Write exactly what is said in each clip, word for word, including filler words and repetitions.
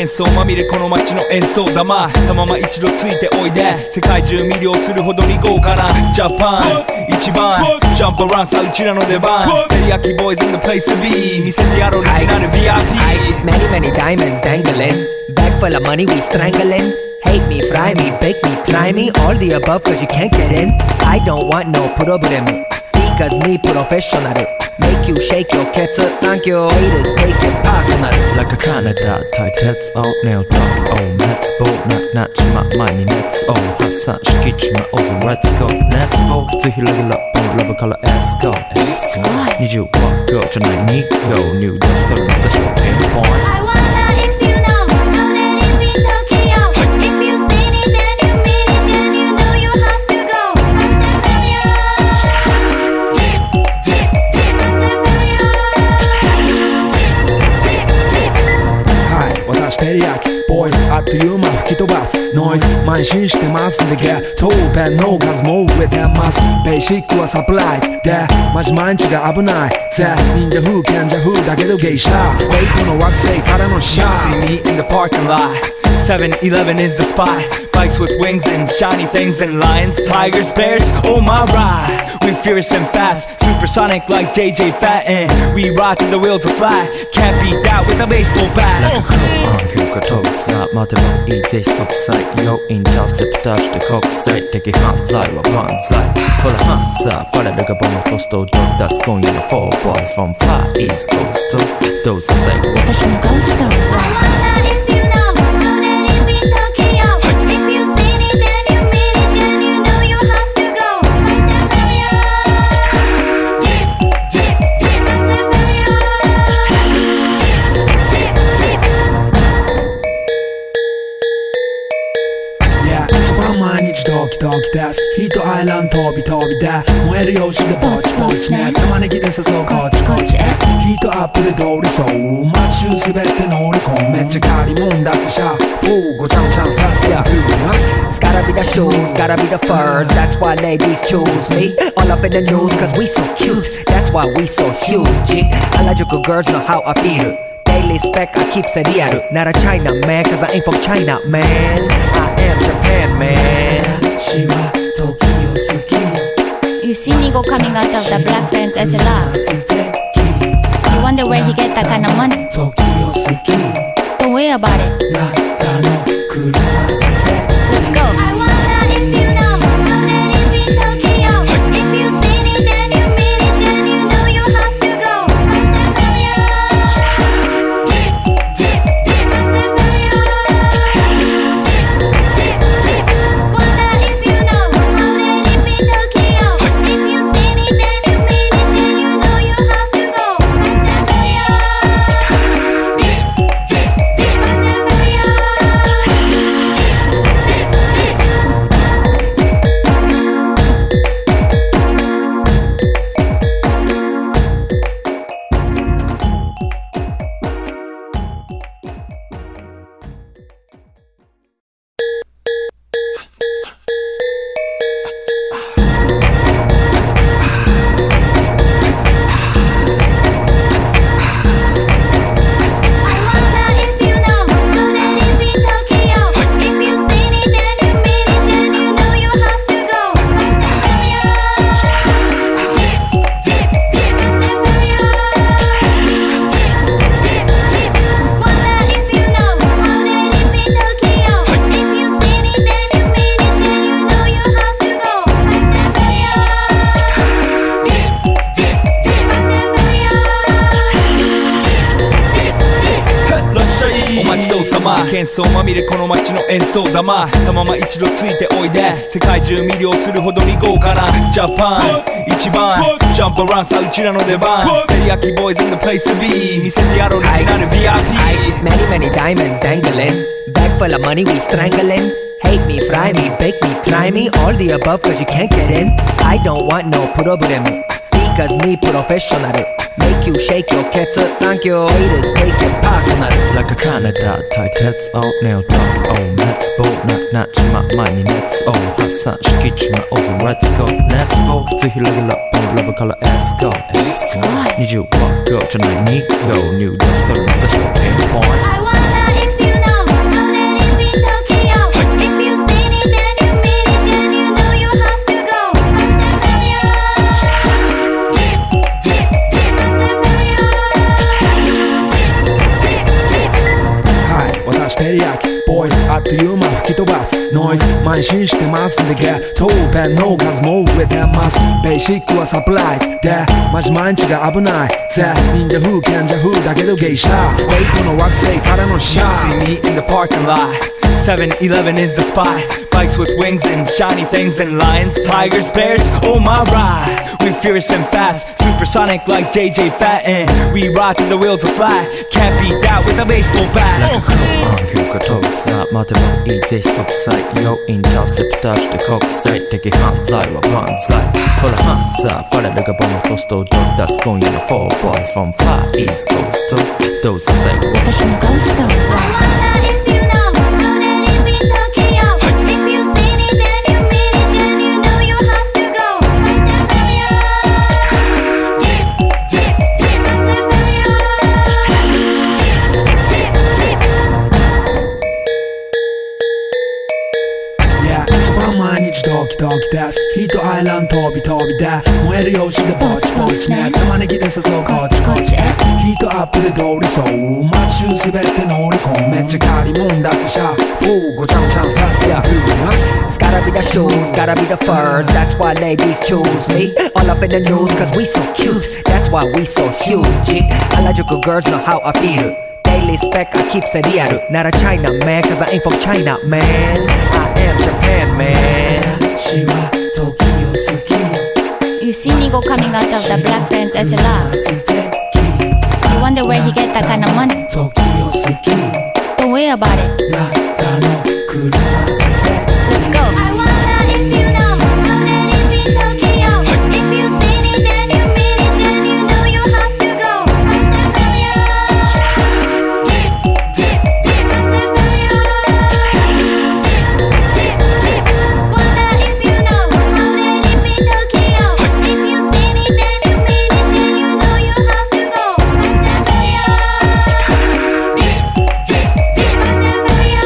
喧騒まみれこの街の演奏玉たまま一度ついておいで世界中魅了するほどに豪華なジャパン一番ジャンプアラウンさうちらの出番テリヤキボーイズ in the place to be 見せてやろうオリジナル ブイアイピー Many many diamonds dangling Bag full of money we strangling Hate me, fry me, bake me, try me All the above cause you can't get in I don't want no problem Because me professional Make you shake your cats Thank you Haters take it personal Like a Canada 大鉄をネオトップを熱望ななちま前に熱を発散しきちまおうぜ Let's go Let's go つひらぎラップラブから Let's goにじゅうごごじゃないにご入力するの座標ピンポイント I wonder if you know How that it be Tokyo If you seen it then you mean it Then you know you have to go Fast and furious Dip, dip, dip Fast and furious はい私テリヤキボイスあっという間吹き飛ばすノイズ慢心してますんでゲットペンの数も増えてますベーシックはサプライズでマジ毎日が危ないぜ忍者風賢者風だけどゲイシャーウェイトの惑星からのシャー See me in the parking lot seven eleven is the spot Bikes with wings and shiny things and lions, tigers, bears, oh my ride We fierce and fast, supersonic like J J Fat And we ride till the wheels are flat Can't beat that with a baseball bat Like a crow on 急過搭載待てばいいぜ即歳要インターセプターして国際的犯罪は万歳ほら犯罪ファレルがボムトストを取り出す今夜の four boys from Far East Coast どうせ最後私のゴースト I wonder if you know How that it be Tokyo If you seen it then you mean it Then you know you have to go Fast and furious Dip, dip, dip Fast and furious Dip, dip, Yeah 一番毎日ドキドキですヒートアイランド飛び飛びで燃える用紙でぼちぼちね玉ねぎで誘うこっちこっちへヒートアップで通りそう街中滑って乗り込むめっちゃ借りもんだってシャフーごちゃごちゃファストやフーナス It's gotta be the shoes, gotta be the furs That's why ladies choose me All up in the news cause we so cute That's why we so huge Harajuku girls know how I feel Daily spec I keep it real Not a China man cause I ain't from China man I am Japan man 私は時を好き You see Nigo coming out of the black pants as a laugh 素敵 You wonder where he get that kind of money 時を好き Don't worry about it なったの車捨て Let's go I wonder if you know How that it be Tokyo If you seen it then you mean it Then you know you have to go Fast and furious Dip, dip, dip Fast and furious Dip, dip, dip Wonder if you know How that it be Tokyo If you seen it then you mean it Then you know you have to go Fast and furious Dip, dip, dip Fast and 喧騒まみれこの街の演奏玉たまま一度ついておいで世界中魅了するほどに豪華なジャパン一番ジャンプアラウンさうちらの出番テリヤキボーイズ in the place to be 見せてやろうオリジナル ブイアイピー Many many diamonds dangling Bag full of money we strangling Hate me, fry me, bake me, try me All the above cause you can't get in I don't want no problem Because me professional Make you shake your cats Thank you Haters take it personal Like a Canada 大鉄をネオトップを熱望ななちま前に熱を発散しきちまおうぜ Let's go Let's go つひらぎラップラブから Let's goにじゅうごごじゃないにご入力するの座標ピンポイント I wonder if you know という間吹き飛ばすノイズ邁進してますんでゲットペンの数も増えてますベーシックはサプライズでマジ毎日が危ないぜ忍者風賢者風だけど芸者ウェイトの惑星からのシャ See me in the parking lot. seven eleven is the spot. Bikes with wings and shiny things and lions, tigers, bears. Oh my ride, we fierce and fast, supersonic like J J Fat, and we ride till the wheels are flat. Can't beat that with a baseball bat. 急化飛ぶさ待てばいいぜ即歳よインターセプターして国際的犯罪は万歳ほらハンザーファレルがボムトストを取り出す今夜の four boys from far east coast どうせ最後私のゴースト I wonder if you know how that it be Tokyo If you seen it then you mean it then you know you have to go Fast and furious Dip, dip, dip Fast and furious Dip, dip, dip Yeah 一番毎日ドキドキですヒートアイランド飛び飛びで燃える用紙でぼちぼちね玉ねぎで誘うこっちこっちへヒートアップで通りそう街中滑って乗り込むめっちゃ借りもんだってシャフーごちゃごちゃファストやフー It's gotta be the shoes, gotta be the furs. That's why ladies choose me. All up in the news, cause we so cute. That's why we so huge. Harajuku girls know how I feel. Daily spec, I keep it real. Not a China man, cause I ain't from China, man. I am Japan, man. 私は時を好きよ You see Nigo coming out of the black pants S L R 素敵 You wonder where he get that kind of money 時を好き Don't worry about it なったの車素敵 Let's go I wonder if you know how that it be Tokyo If you seen it then you mean it then you know you have to go Fast and furious Dip, dip, dip Fast and furious Dip, dip, dip Wonder if you know how that it be Tokyo If you seen it then you mean it then you know you have to go Fast and furious Dip, dip, dip Fast and furious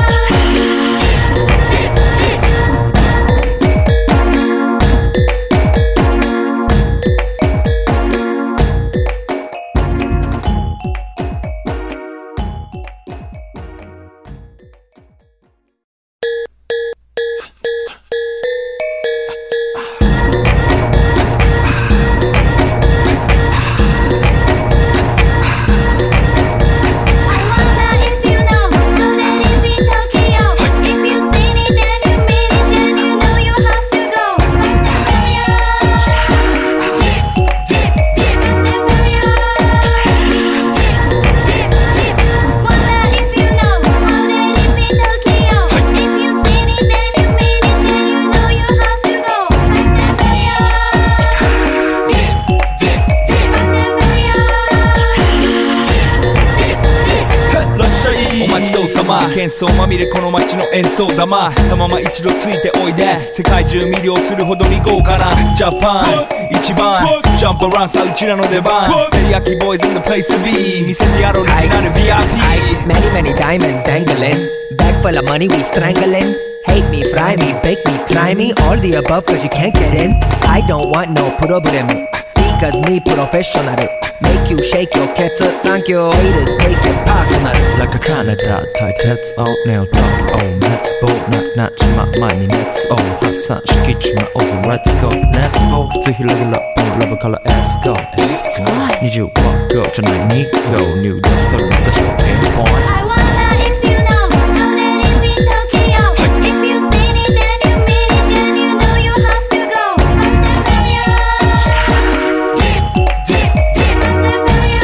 喧騒まみれこの街の演奏玉たまま一度ついておいで世界中魅了するほどに豪華なジャパン一番ジャンプアランさうちらの出番テリヤキボーイズ in the place to be 見せてやろうリジナル ブイアイピー Many, many diamonds dangling. Bag full of money, we strangling. Hate me, fry me, bake me, try me. All the above, cause you can't get in. I don't want no problem. Because me professional. Make you shake your cats up, thank you. Haters take it personal. Like a Canada 対鉄をネオトップを熱望ななっちま前に熱を発散しきちまおうぜ Let's go Let's go つひらぎラップラブから Let's go にじゅうはちじゃないに Go 入力する雑誌をピンポイント I wonder if you know how that it be Tokyo If you seen it then you mean it then you know you have to go Fast and furious Dip, dip, dip Fast and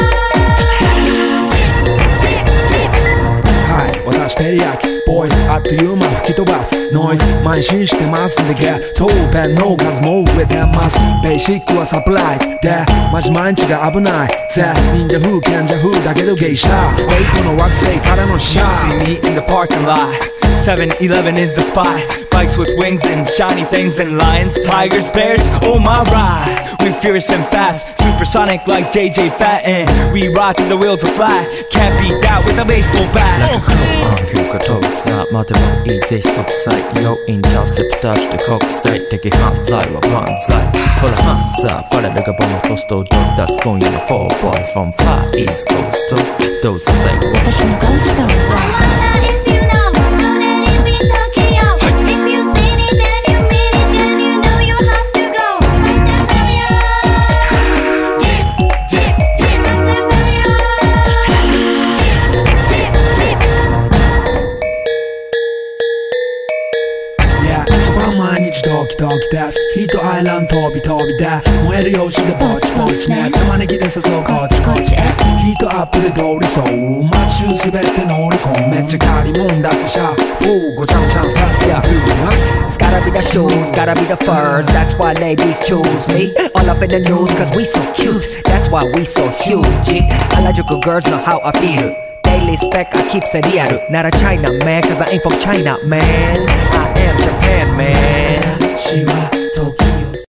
furious Dip, dip, dip はい私テリヤキボイスあっという間吹き飛ばすノイズ邁進してますんでゲットペンの数も増えてますベーシックはサプライズでマジ毎日が危ないぜ忍者風賢者風だけど芸者ウェイトの惑星からのシャ See me in the parking lot. seven eleven is the spot. Bikes with wings and shiny things and lions, tigers, bears. Oh my ride, we fierce and fast, supersonic like J J Fat, and we ride till the wheels are flat. Can't beat that with a baseball bat. 急化飛ぶさ待てばいいぜ即歳よインターセプターして国際的犯罪は万歳ほらハンザーファレルがボムトストを取り出す今夜の four boys from far east coast どうせ最後私のゴースト I wonder if you know how that キドキですヒートアイランド飛び飛びで燃えるよしでぼちぼちね玉ねぎで誘うこっちこっちへヒートアップで通りそう街中滑って乗り込むめっちゃ借りもんだってシャフーごちゃごちゃファストやフーラス It's gotta be the shoes, gotta be the furs. That's why ladies choose me. All up in the news, cause we so cute. That's why we so huge. Harajuku girls know how I feel. Daily spec, I keep it real. Not a China man, cause I ain't from China, man. I am Japan, man. 私は時